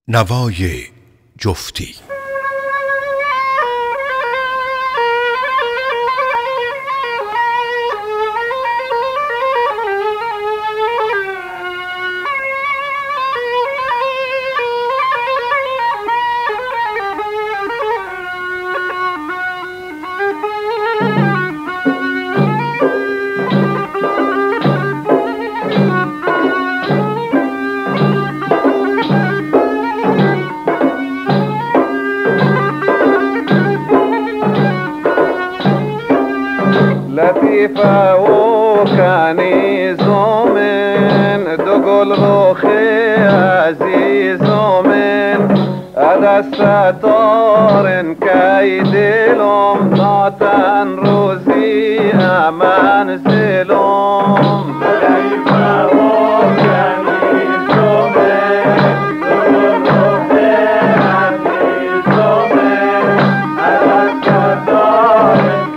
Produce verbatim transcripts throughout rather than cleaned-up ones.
نوای جفتی. لطیفه و کنیز من دو گل رخ عزیز من دست دارن که دلم ناتن روزی امن زلم لطیفه و کنیز من دو گل رخ عزیز من دست دارن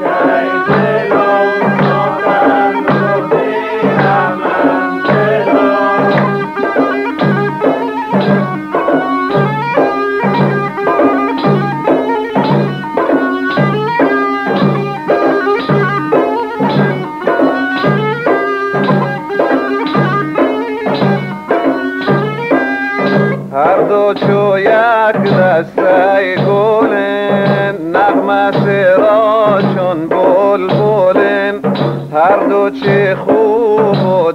هر دو چو یک دسته گلن نغمه سرا چون بلبلن هر دو چه خوب و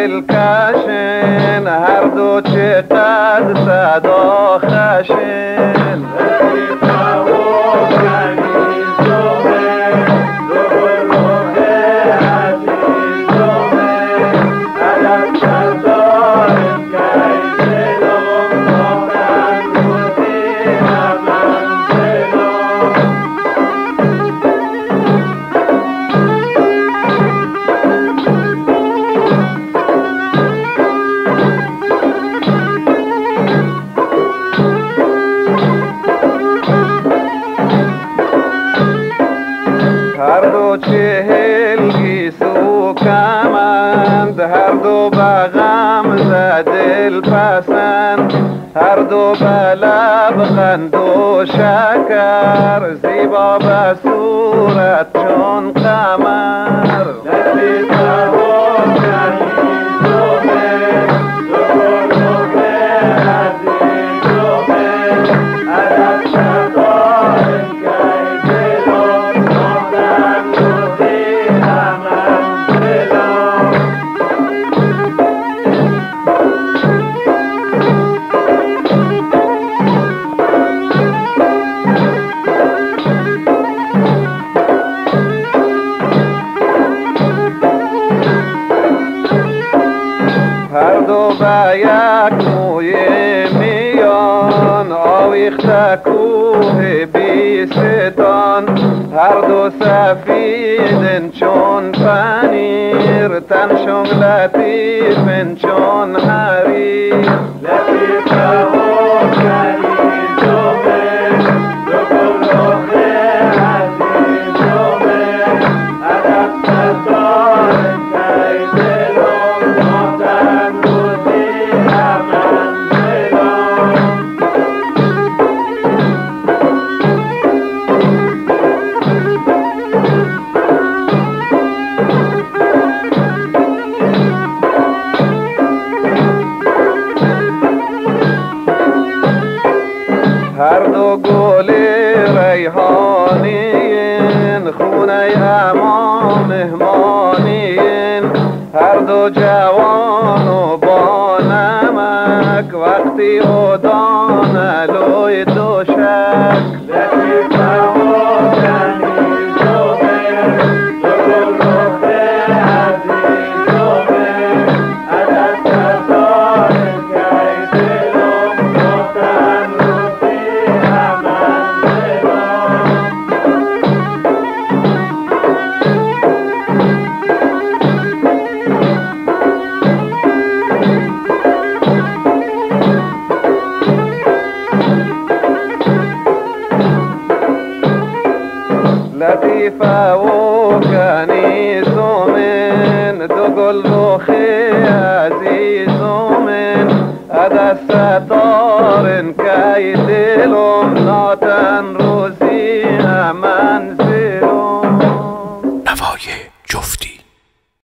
دلکشن هر دو چه قد صدا خشن هر دو چهل گیسو کمند هر دو بغم زدل پسند هر دو بلب قند و شکر زیبا به صورت چون قمر لطیفه و کنیز من دو گل رخ عزیز من دست دارن که دلم ناتن روزی امن زلم هر دو به یک موی میان آویخته کوه بیستان هر دو سفیدن چون پنیر تنشون لطیفن چون حریر لطیفه و کنیز من دو گل رخ عزیز من دست دارن که دلم ناتن روزی امن زلم هر دو گل ریحانین خونه اما مهمانین هر دو جوان و با نمک وقتی او دانه لوی دوشک لطیفه و کنیز من دو گل رخ عزیز من دست دارن که دلم ناتن روزی امن زلم لطیفه و کنیز من دو گل رخ عزیز من دست دارن که زیرم ناتن روزی منزلم نوای جفتی.